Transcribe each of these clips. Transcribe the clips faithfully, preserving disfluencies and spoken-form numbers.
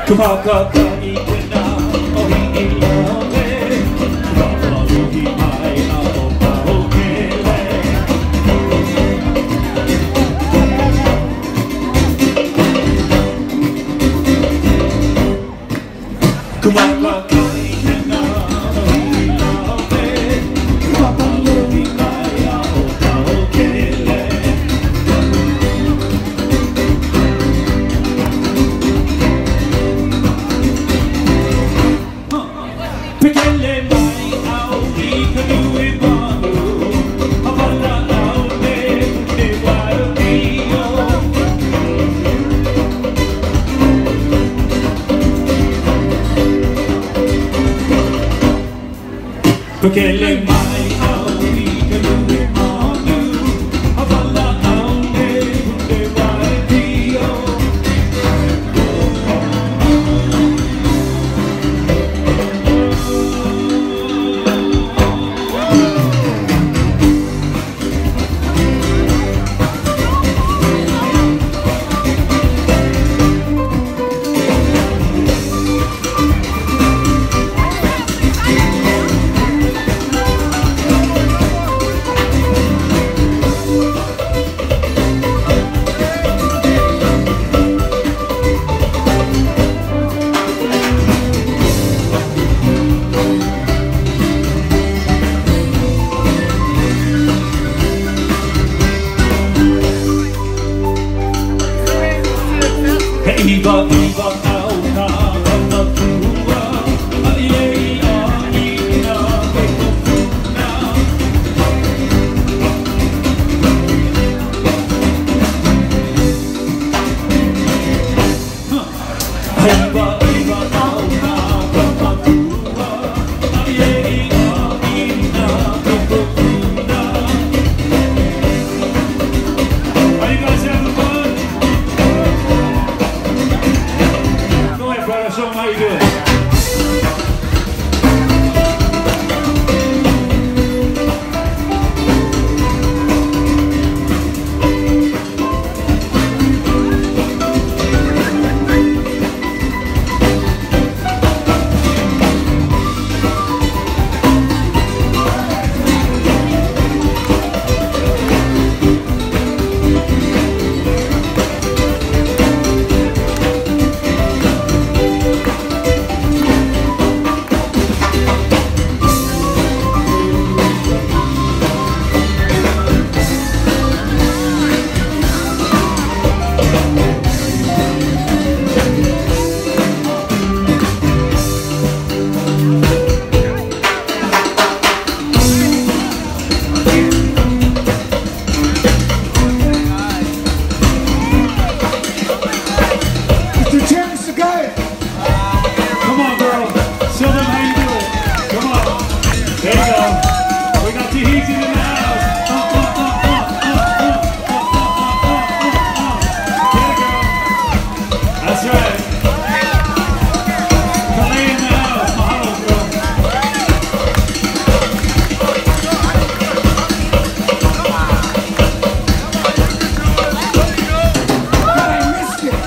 Kumakakain ka na o hinilawe, papaluhimay ako pa ukele. Kumakakain ka na o hinilawe, papaluhimay ako pa ukele. Pekele mai au I kanui mahu, hawala au ne ne wai rio. Pekele mai au I kanui mahu, hawala au ne ne wai rio. Iba iba au na na tua, ai ai ina te kofuna. Iba iba au na na tua, ai ai ina te kofuna. Are you guys having fun? Go ahead, brother. Show them how you do it. Come on, girl. Show them how you do it. Come on. There you go. We got the heat in the house. Uh, uh, uh, uh, uh, uh, uh, uh, uh, uh, uh. There you go. That's right. Kaleo in the house. Mahalo, girl. I missed it.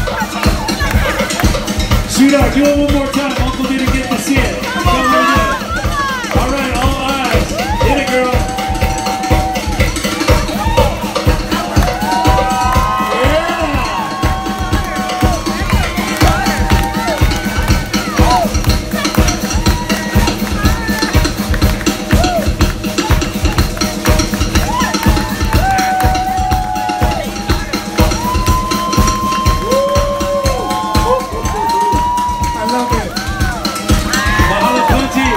Sweetheart, do it one more time. Uncle didn't get to see it. Come on, in. All right, all eyes. Hit it, girl. I love it. Mahalo Punti.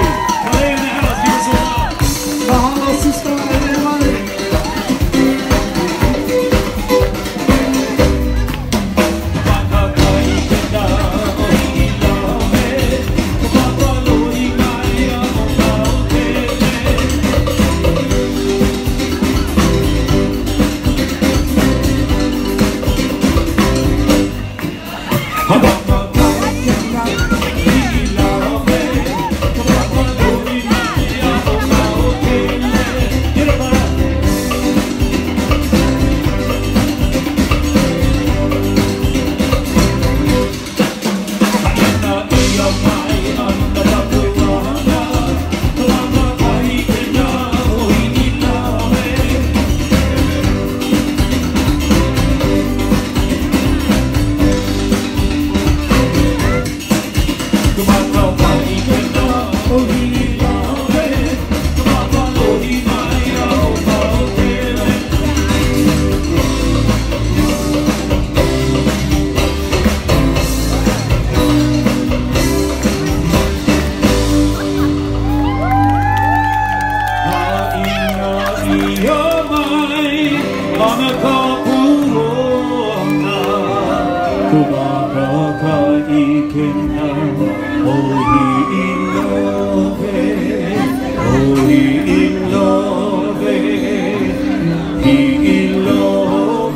can love. Oh, he in love, oh, he in love, he in love.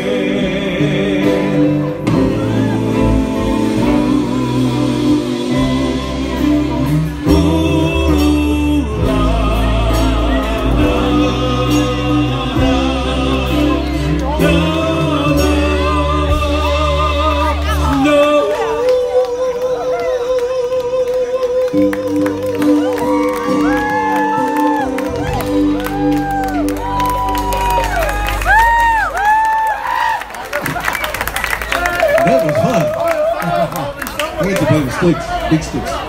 Ooh, la, la, la, la. That was fun. We had to play with sticks, big sticks.